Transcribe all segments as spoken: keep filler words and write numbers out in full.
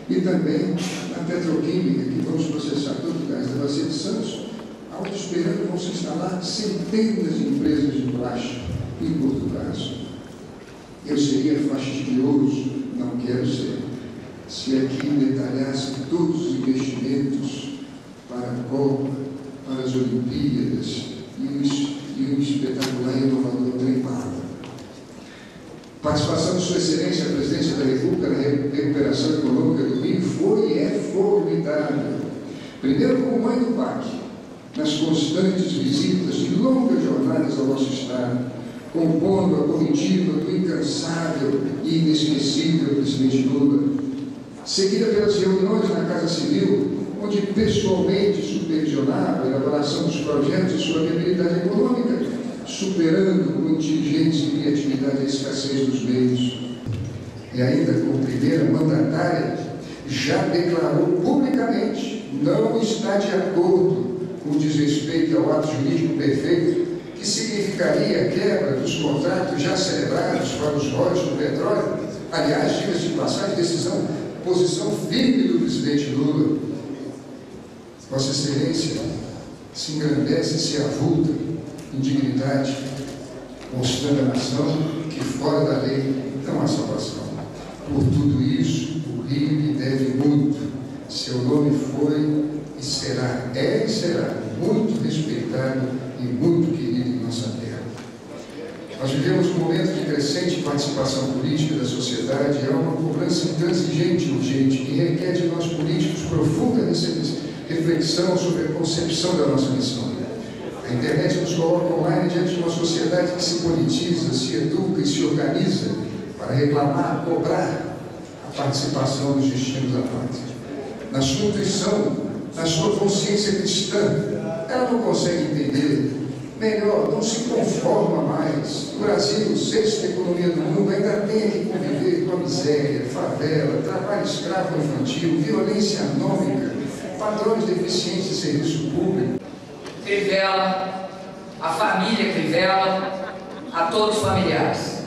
e também na petroquímica, que vamos processar todo o gás da Bacia de Santos. Alto esperando vão se instalar centenas de empresas de plástico em Curto Prazo. Eu seria fastidioso, não quero ser, se aqui detalhasse todos os investimentos para a Copa, para as Olimpíadas e o, e o espetacular e inovador trem-bala. Participação de Sua Excelência, a Presidência da República, na recuperação econômica do Rio foi e é formidável. Primeiro, como mãe do P A C, nas constantes visitas de longas jornadas ao nosso Estado, compondo a comitiva do incansável e inesquecível presidente Lula, seguida pelas reuniões na Casa Civil, onde pessoalmente supervisionava a elaboração dos projetos de sua viabilidade econômica, superando com inteligência e criatividade a escassez dos meios. E ainda como primeira mandatária, já declarou publicamente não está de acordo com o desrespeito ao ato jurídico perfeito, que significaria a quebra dos contratos já celebrados para os royalties do petróleo. Aliás, diga-se de passagem, decisão, posição firme do presidente Lula. Vossa Excelência se engrandece e se avulta em dignidade, mostrando à nação que fora da lei não há salvação. Por tudo isso, o Rio lhe deve muito. Seu nome foi e será, é e será muito respeitado e muito querido em nossa terra. Nós vivemos um momento de crescente participação política da sociedade e há uma cobrança intransigente e urgente que requer de nós políticos profunda reflexão sobre a concepção da nossa missão. A internet nos coloca online diante de uma sociedade que se politiza, se educa e se organiza para reclamar, cobrar a participação dos destinos da pátria. Na sua intuição, na sua consciência cristã, ela não consegue entender. Melhor, não se conforma mais. O Brasil, sexta economia do mundo, ainda tem que conviver com a miséria, favela, trabalho escravo infantil, violência anômica, padrões deficientes de serviço público. Crivella, a família Crivella, a todos os familiares,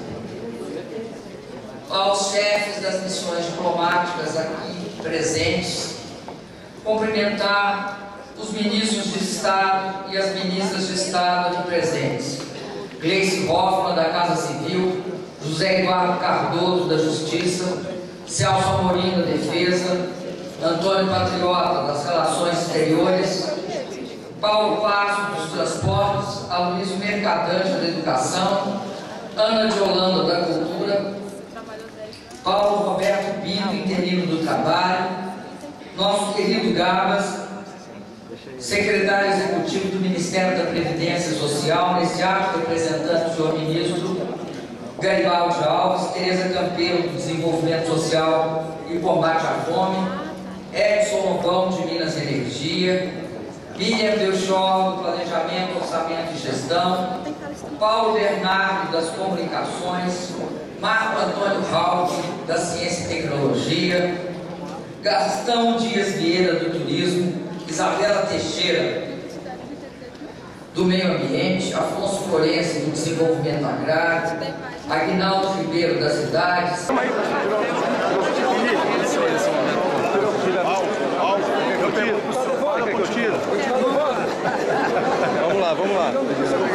aos chefes das missões diplomáticas aqui presentes, cumprimentar os ministros de Estado e as ministras de Estado aqui presentes, Gleice Hoffmann, da Casa Civil, José Eduardo Cardoso, da Justiça, Celso Amorim, da Defesa, Antônio Patriota, das Relações Exteriores, Paulo Passo, dos Transportes, Aloysio Mercadante, da Educação, Ana de Holanda, da Cultura, Paulo Roberto Pinto, interino do Trabalho, nosso querido Gabas, secretário executivo do Ministério da Previdência Social, nesse ato representante do senhor ministro Garibaldi Alves, Tereza Campeiro, do Desenvolvimento Social e Combate à Fome, Edson Ovão, de Minas e Energia, Miriam Belchor, do Planejamento, Orçamento e Gestão, Paulo Bernardo, das Comunicações, Marco Antônio Raul, da Ciência e Tecnologia, Gastão Dias Vieira, do Turismo, Isabela Teixeira, do Meio Ambiente, Afonso Florense, do Desenvolvimento Agrário, Aguinaldo Ribeiro, das Cidades. Vamos lá, vamos lá.